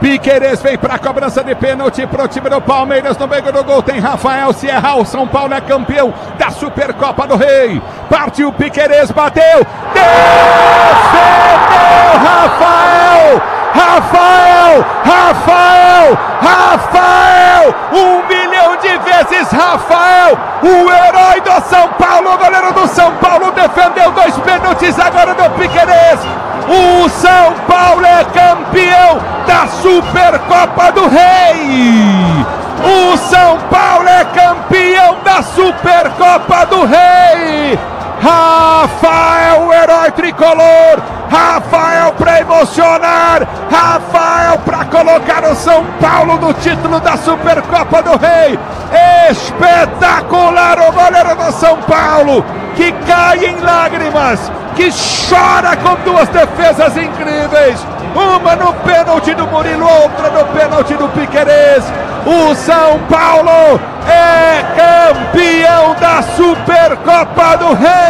Piquerez vem para a cobrança de pênalti pro time do Palmeiras. No meio do gol tem Rafael. Se errar, o São Paulo é campeão da Supercopa do Rei. Partiu Piquerez, bateu, defendeu Rafael! Rafael! 1 milhão de vezes Rafael, o herói do São Paulo, o goleiro do São Paulo, defendeu 2 pênaltis agora do Piquerez. O São Paulo é campeão da Supercopa do Rei! O São Paulo é campeão da Supercopa do Rei! Rafael, o herói tricolor! Rafael para emocionar! Rafael para colocar o São Paulo no título da Supercopa do Rei! Espetacular o goleiro do São Paulo, que cai em lágrimas, que chora com 2 defesas incríveis, uma no pênalti do Murilo, outra no pênalti do Piquerez. O São Paulo é campeão da Supercopa do Rei!